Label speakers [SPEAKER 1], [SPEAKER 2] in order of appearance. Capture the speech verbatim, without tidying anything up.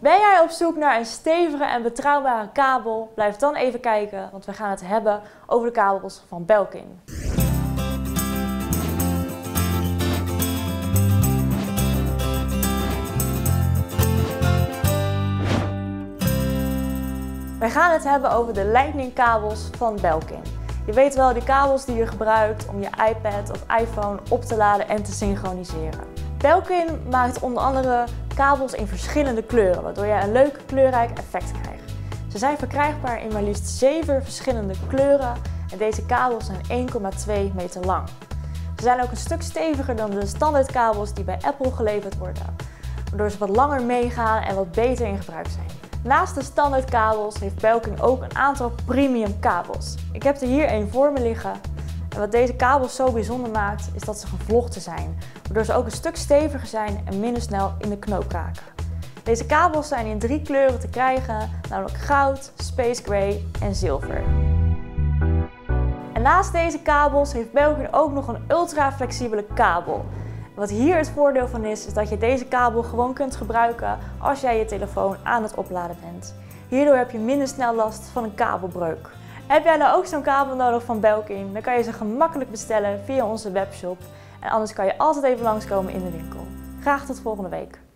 [SPEAKER 1] Ben jij op zoek naar een stevige en betrouwbare kabel? Blijf dan even kijken, want we gaan het hebben over de kabels van Belkin. Wij gaan het hebben over de Lightning kabels van Belkin. Je weet wel, die kabels die je gebruikt om je iPad of iPhone op te laden en te synchroniseren. Belkin maakt onder andere kabels in verschillende kleuren, waardoor je een leuk kleurrijk effect krijgt. Ze zijn verkrijgbaar in maar liefst zeven verschillende kleuren en deze kabels zijn één komma twee meter lang. Ze zijn ook een stuk steviger dan de standaard kabels die bij Apple geleverd worden, waardoor ze wat langer meegaan en wat beter in gebruik zijn. Naast de standaard kabels heeft Belkin ook een aantal premium kabels. Ik heb er hier één voor me liggen. En wat deze kabels zo bijzonder maakt, is dat ze gevlochten zijn, waardoor ze ook een stuk steviger zijn en minder snel in de knoop raken. Deze kabels zijn in drie kleuren te krijgen, namelijk goud, space gray en zilver. En naast deze kabels heeft Belkin ook nog een ultra flexibele kabel. Wat hier het voordeel van is, is dat je deze kabel gewoon kunt gebruiken als jij je telefoon aan het opladen bent. Hierdoor heb je minder snel last van een kabelbreuk. Heb jij nou ook zo'n kabel nodig van Belkin, dan kan je ze gemakkelijk bestellen via onze webshop. En anders kan je altijd even langskomen in de winkel. Graag tot volgende week.